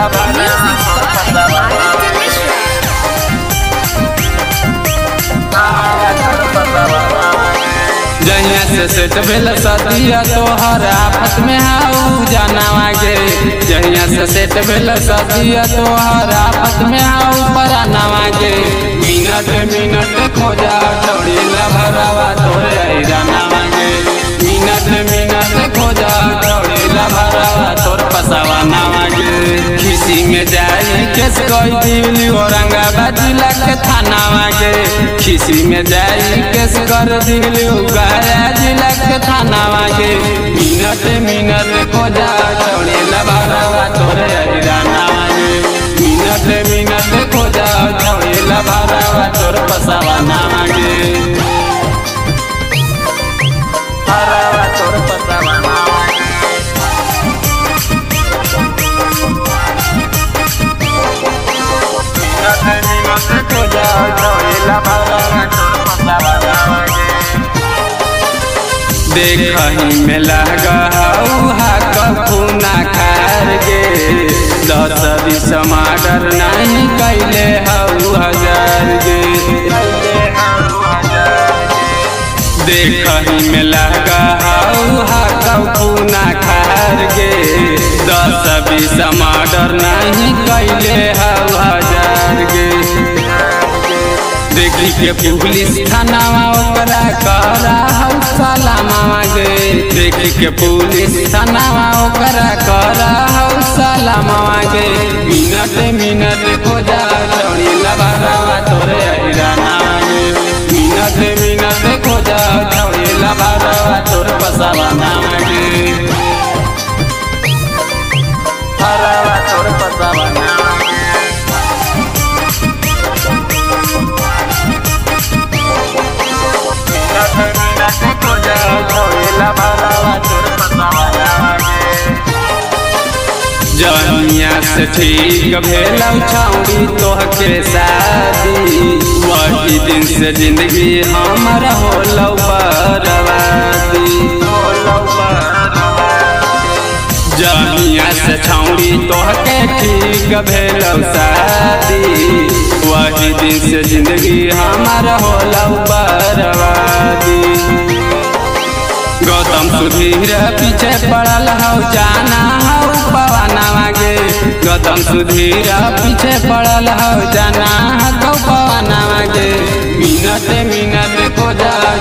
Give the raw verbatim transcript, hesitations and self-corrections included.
जहिया से सेट भेल सदिया तोहर आफत में हाउ जानवा गे। जहिया से सेट भेल सदिया तोहर आफत में हाउ परानवा गे। मिनट मिनट खोजा दौड़ेला भरावा तोरे अहिरानवा गे। मिनट मिनट खोजा दौड़ेला भरावा तोर पसावा नावा गे। खिसी में जाई केस कोई दिली औरंगाबाद जिला के थानावा गे। खिसी में जाई केस कर दिली गया जिला के थानावा गे। मिनट मिनट खोजा दौड़ेला भरावा तोरे अहिरानवा गे। मिनट मिनट खोजा दौड़ेला भरावा तोर पसावा नावा गे। भरावा तोर पसावा नावा गे। मिनट मिनट खोजा दौड़ेला भरावा तोर पसावा नावा गे। देखही में लगा खूना खार गे। दस बीस माडर नहीं कैले हऊ हजार गे। देखही में लगा खूना खार गे। दस बीस माडर नहीं कैले हऊ हजार गे। देखी के पुलिस थानावा ओकरा करा हऊ सलामावा गे। देखी के पुलिस थानावा ओकरा करा हऊ सलामावा गे। मिनट मिनट खोजा दौड़ेला भरावा तोरे अहिरानवा गे। मिनट मिनट खोजा दौड़ेला भरावा तोर पसावा नावा गे। भरावा तोर पसावा नावा गे। जहिया से ठीक भेलौ छौड़ी तोहके शादी। वही दिन से जिंदगी हमर होलौ बर्बादी। जहिया से छौड़ी तोहके ठीक भेलौ शादी। वही दिन से जिंदगी हमर होलौ बर्बादी। गौतम सुधीर पीछे पड़ल हौ जाना हौ पवनवा गे। गौतम सुधीर पीछे पड़ल हौ जाना हौ पवनवा गे। मिनट मिनट खोजा